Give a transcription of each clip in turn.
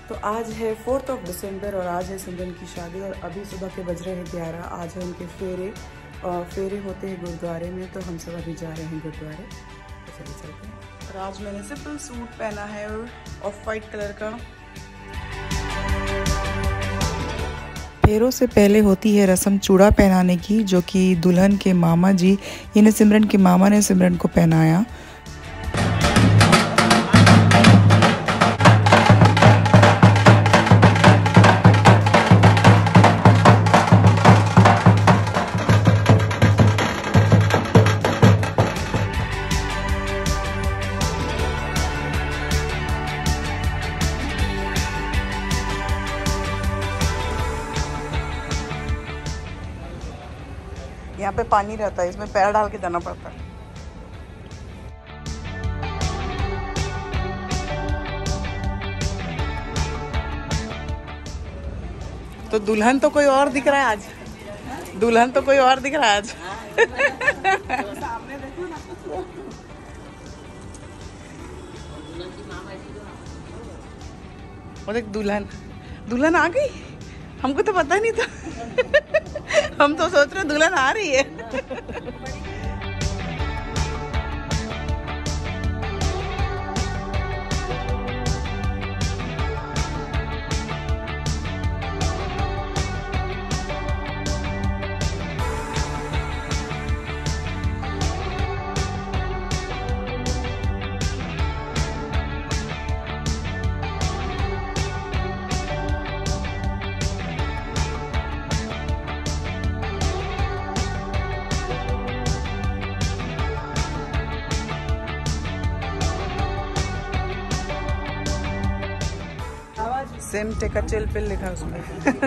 तो आज है 4 दिसंबर और आज है सिमरन की शादी और अभी सुबह के बज रहे हैं 11। आज है उनके फेरे होते हैं गुरुद्वारे में, तो हम सब अभी जा रहे हैं गुरुद्वारे। तो चलिए चलते हैं। और आज मैंने सिंपल सूट पहना है ऑफ वाइट कलर का। फेरों से पहले होती है रस्म चूड़ा पहनाने की, जो कि दुल्हन के मामा जी यानी सिमरन के मामा ने सिमरन को पहनाया। यहाँ पे पानी रहता है, इसमें पैर डाल के जाना पड़ता है। तो दुल्हन तो कोई और दिख रहा है आज, दुल्हन तो कोई और दिख रहा है आज। वो देख दुल्हन आ गई, हमको तो पता नहीं था। हम तो सोच रहे दुल्हन आ रही है। सेम टेका चिल पिल लिखा उसमें।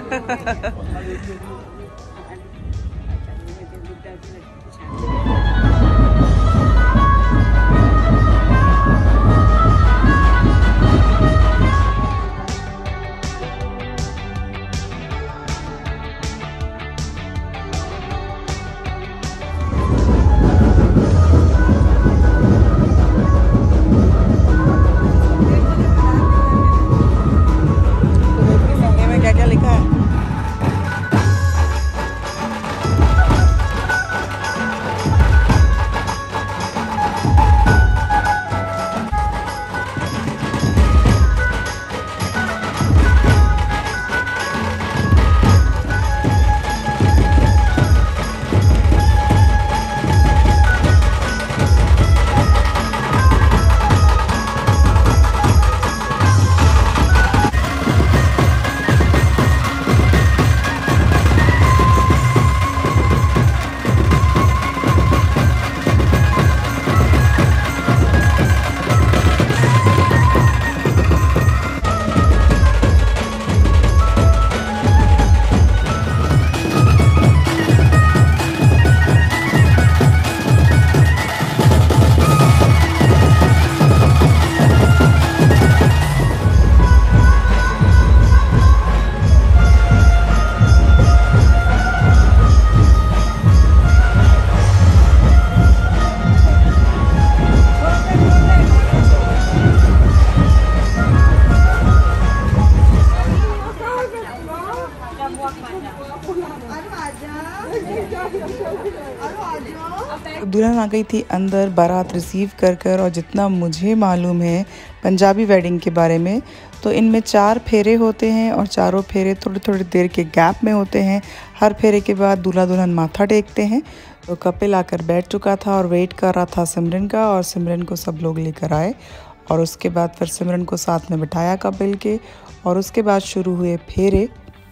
दुल्हन आ गई थी अंदर बारात रिसीव कर और जितना मुझे मालूम है पंजाबी वेडिंग के बारे में, तो इनमें 4 फेरे होते हैं और चारों फेरे थोड़ी थोड़ी देर के गैप में होते हैं। हर फेरे के बाद दूल्हा दुल्हन माथा टेकते हैं। तो कपिल आकर बैठ चुका था और वेट कर रहा था सिमरन का, और सिमरन को सब लोग लेकर आए और उसके बाद फिर सिमरन को साथ में बिठाया कपिल के, और उसके बाद शुरू हुए फेरे।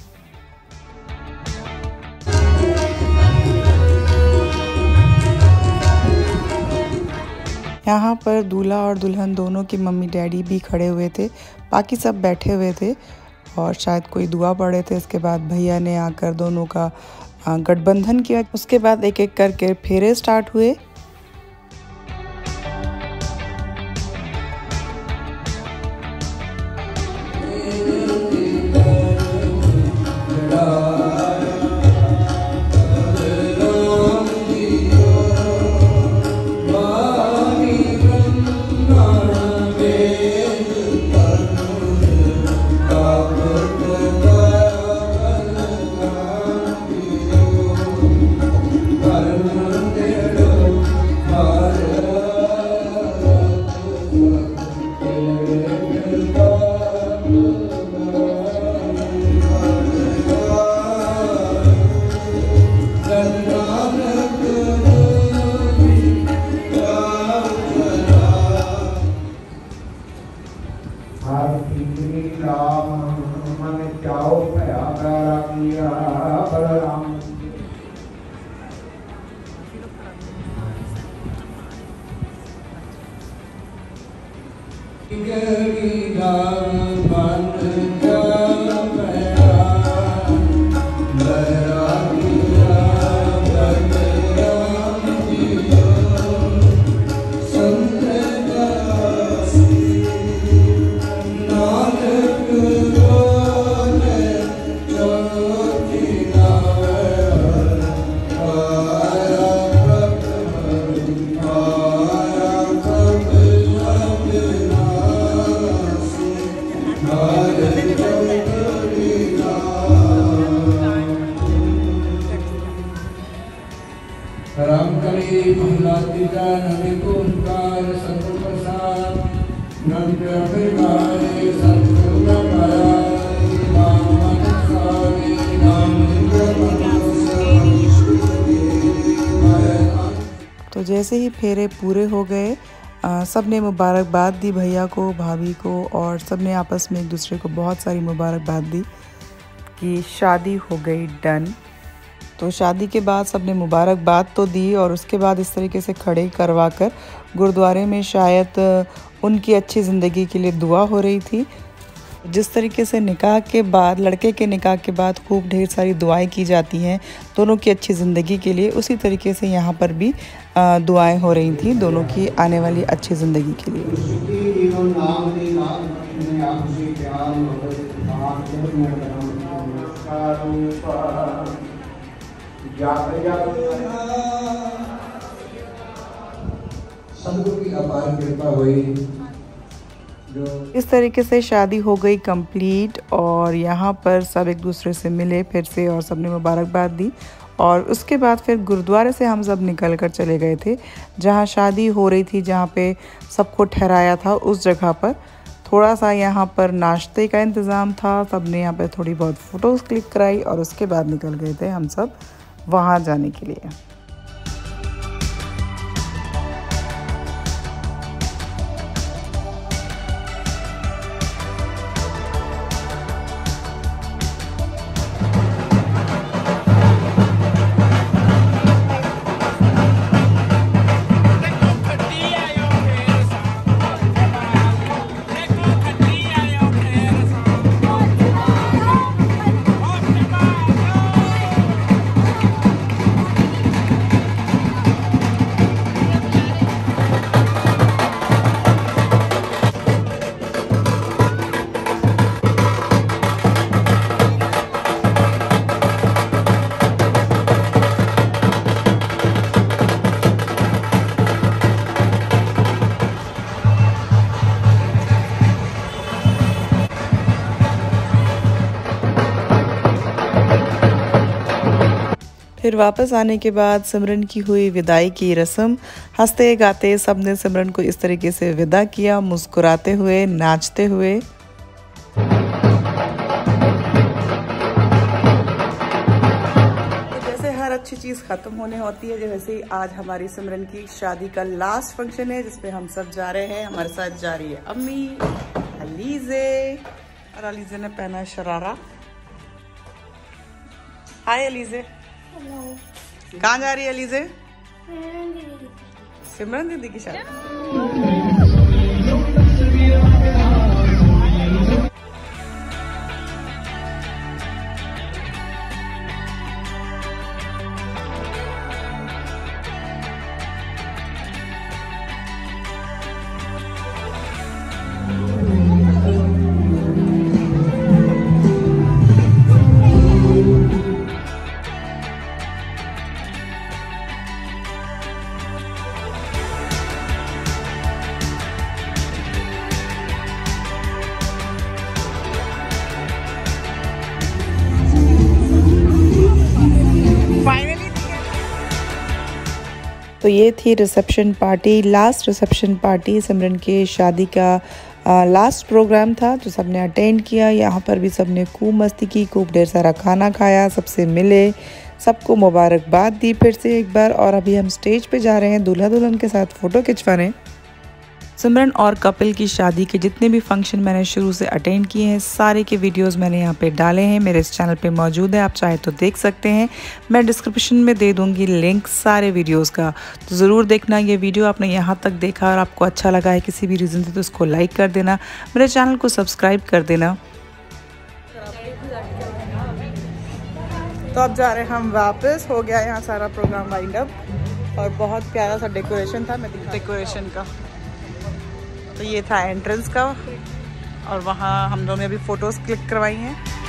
यहाँ पर दूल्हा और दुल्हन दोनों के मम्मी डैडी भी खड़े हुए थे, बाकी सब बैठे हुए थे और शायद कोई दुआ पढ़ रहे थे। इसके बाद भैया ने आकर दोनों का गठबंधन किया। उसके बाद एक एक करके फेरे स्टार्ट हुए। रामकली महिलातिका नदी को उनकार संत प्रसाद नंद अभिमानी संत तो जैसे ही फेरे पूरे हो गए, सब ने मुबारकबाद दी भैया को, भाभी को, और सब ने आपस में एक दूसरे को बहुत सारी मुबारकबाद दी कि शादी हो गई डन। तो शादी के बाद सब ने मुबारकबाद तो दी और उसके बाद इस तरीके से खड़े करवा कर गुरुद्वारे में शायद उनकी अच्छी ज़िंदगी के लिए दुआ हो रही थी। जिस तरीके से निकाह के बाद, लड़के के निकाह के बाद खूब ढेर सारी दुआएं की जाती हैं दोनों की अच्छी ज़िंदगी के लिए, उसी तरीके से यहाँ पर भी दुआएं हो रही थी दोनों की आने वाली अच्छी ज़िंदगी के लिए। सदगुरु की अपार कृपा हुई। इस तरीके से शादी हो गई कंप्लीट और यहाँ पर सब एक दूसरे से मिले फिर से और सब ने मुबारकबाद दी। और उसके बाद फिर गुरुद्वारे से हम सब निकल कर चले गए थे जहाँ शादी हो रही थी, जहाँ पे सबको ठहराया था उस जगह पर। थोड़ा सा यहाँ पर नाश्ते का इंतज़ाम था, सब ने यहाँ पर थोड़ी बहुत फ़ोटोज़ क्लिक कराई और उसके बाद निकल गए थे हम सब वहाँ जाने के लिए। फिर वापस आने के बाद सिमरन की हुई विदाई की रस्म। हंसते गाते सब ने सिमरन को इस तरीके से विदा किया, मुस्कुराते हुए, नाचते हुए। तो जैसे हर अच्छी चीज़ ख़त्म होने होती है, जैसे ही आज हमारी सिमरन की शादी का लास्ट फंक्शन है जिसपे हम सब जा रहे हैं। हमारे साथ जा रही है अम्मी, अलीज़े, और अलीज़े ने पहना है शरारा। हाय अलीज़े। कहाँ जा रही है अलीज़े? सिमरन दीदी की शादी। तो ये थी reception party, last reception party. Simran के शादी का लास्ट प्रोग्राम था जो सबने अटेंड किया। यहाँ पर भी सबने खूब मस्ती की, खूब ढेर सारा खाना खाया, सबसे मिले, सबको मुबारकबाद दी फिर से एक बार। और अभी हम स्टेज पे जा रहे हैं दूल्हा दुल्हन के साथ फ़ोटो खिंचवाने। सिमरन और कपिल की शादी के जितने भी फंक्शन मैंने शुरू से अटेंड किए हैं सारे के वीडियोस मैंने यहाँ पे डाले हैं, मेरे इस चैनल पे मौजूद है, आप चाहे तो देख सकते हैं। मैं डिस्क्रिप्शन में दे दूँगी लिंक सारे वीडियोस का, तो ज़रूर देखना। ये वीडियो आपने यहाँ तक देखा और आपको अच्छा लगा है किसी भी रीज़न से तो उसको लाइक कर देना, मेरे चैनल को सब्सक्राइब कर देना। तो अब जा रहे हैं हम वापस, हो गया यहाँ सारा प्रोग्राम वाइंड अप और बहुत प्यारा सा डेकोरेशन था, मैं डेकोरेशन का। तो ये था एंट्रेंस का और वहाँ हम लोगों ने अभी फ़ोटोज़ क्लिक करवाई हैं।